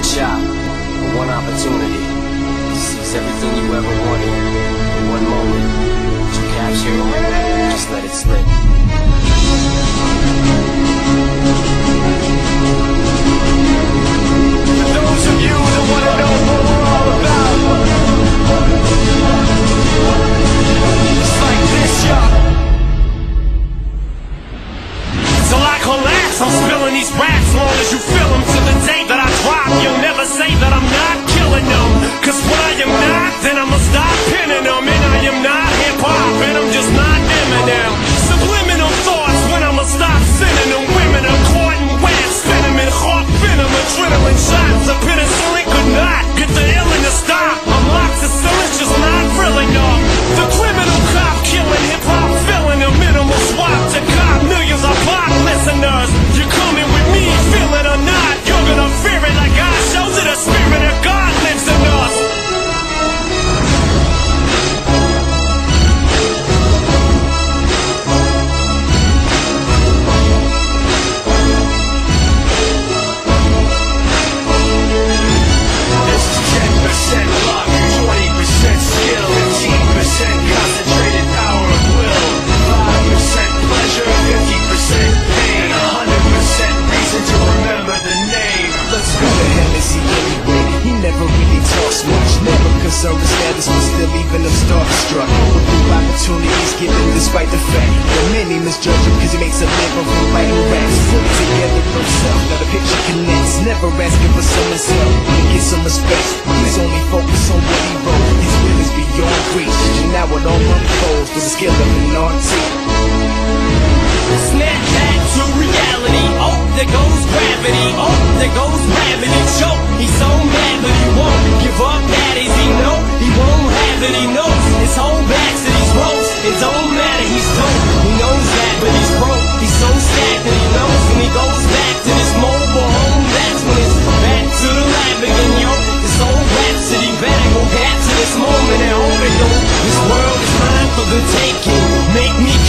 shot, one opportunity to seize everything you ever wanted in one moment. Did you capture it? Just let it slip. For those of you that want to know what we're all about, it's like this, y'all. So like collapse, I'm spilling these raps long as you feel them. To the day that I drop, you'll never say that I'm not killing them. Cause when I am not, then I'ma stop pinning them. And I am not hip-hop, and I'm just not Eminem. Subliminal thoughts when I'ma stop sending them. Women are caught in web, spin them in heart venom. Adrenaline shots, a penicillin could not get the illin to stop. Amoxicillin's just not real enough. The criminal cop killing hip-hop, filling a minimal swap to cop millions of pop listeners. You're coming with me, feel it or not. You're gonna fear it like God shows it. The spirit of God lives in us. This is 10% luck, 20% skill, 15% concentrated power of will, 5% pleasure, 50% pain, 100% reason to remember the name. Let's go to him and see anyway. He never really talks much, never concerned with status, but still even him starstruck. With new opportunities given despite the fact that many misjudge him cause he makes a living from writing raps. Put it together himself, now the picture connects. Never asking for someone's help to get some respect. He's only focused on what he wrote. His will is beyond reach, and now it all unfolds with the skill of an artist. Snap back to reality. Oh, there goes gravity. Oh, there goes gravity. Choke. He's so mad, but he won't give up. That is, he know he won't have it. He knows his whole back to these ropes. It don't matter. He's dope. He knows that, but he's broke. He's so stagnant. He knows when he goes back to this mobile home. That's when it's back to the lab again, yo. This old rhapsody better go back to this moment and hold it, yo. This world is mine for the taking. Make me